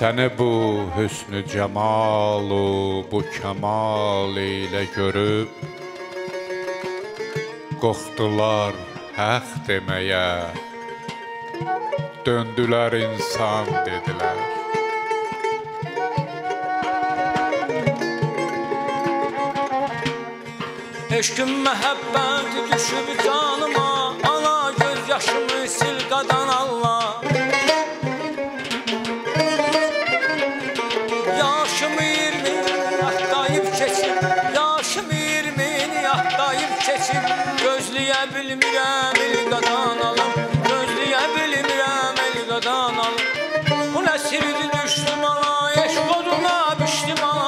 Səni bu hüsnü cəmalu, bu kəmal ilə görüb, qorxdular haqq deməyə, döndülər insan dedilər. Eşqim məhəbbəti düşüb canıma, ana göz yaşımı sil qadan Allah. Yaşım 20 yahdayıb keçib, yaşım 20 yahdayıb keçib, gözləyə bilmirəm el qadan alım, gözləyə bilmirəm el qadan alım. Bu nəsirdi düşdüm ana, eşq oduna bişdim ana.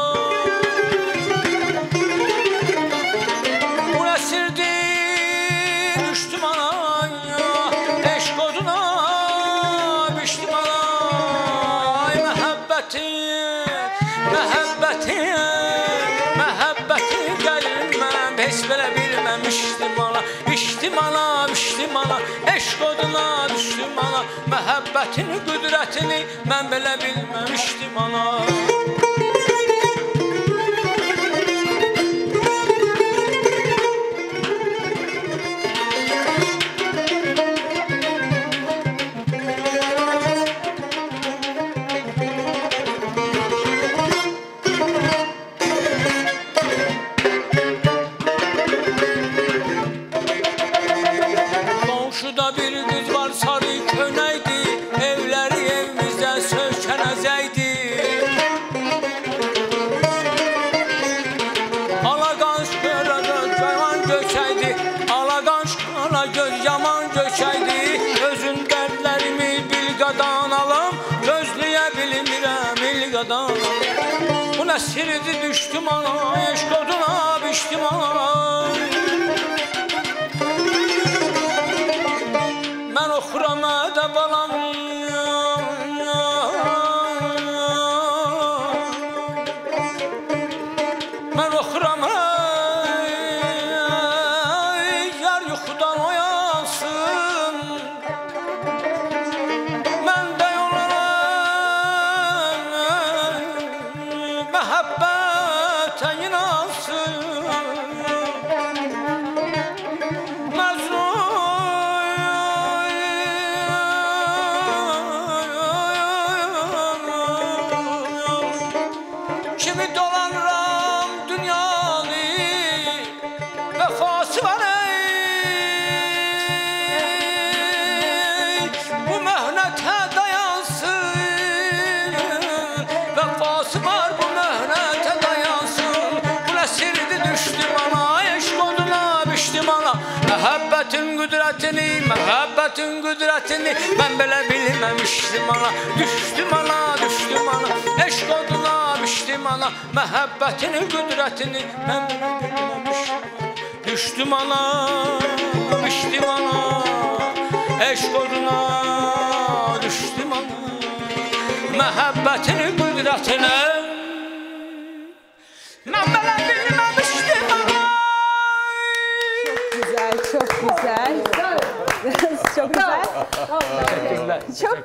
Məhəbbəti gəlməm, heç belə bilməmişdim ana. Bişdim ana, bişdim ana, eşq oduna düşdüm ana. Məhəbbətin qüdrətini mən belə bilməmişdim ana. Qonşuda bir qız var, sarı könəkdi, evləri evimizdə sökənəcəkdi. Alaqanş qara göz yaman göçəydi, alaqanş qara göz yaman göçəydi. Özün dərdlərimi bil qadan alım, gözləyə bilmirəm il qadan alım. Bu nəsirdi düşdüm ana, eşq oduna bişdim ana. Mən oxuram ədə balam, mən oxuram yar yuxudan oyansın. Mən də yollarım məhəbbətə inansın. Kimi dolanıram dünyalı, vəfası var ey. Bu möhnətə dayansın, vəfası var bu möhnətə dayansın. Bu nəsirdi düşdüm ana, eşq oduna bişdim ana. Məhəbbətin qüdrətini, məhəbbətin qüdrətini mən belə bilməmişdim ana. Düşdüm ana, düşdüm ana, eşq oduna bişdim ana. Məhəbbətin qüdrətini mən belə bilməmişdim. Düşdüm ana, bişdim ana, eşq oduna düşdüm ana. Məhəbbətin qüdrətini mən belə bilməmişdim ana. Çok güzel, çok güzel. Çok güzel. Teşekkürler. Çok